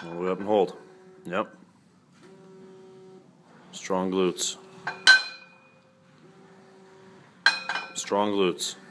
All the way up and hold. Yep. Strong glutes. Strong glutes.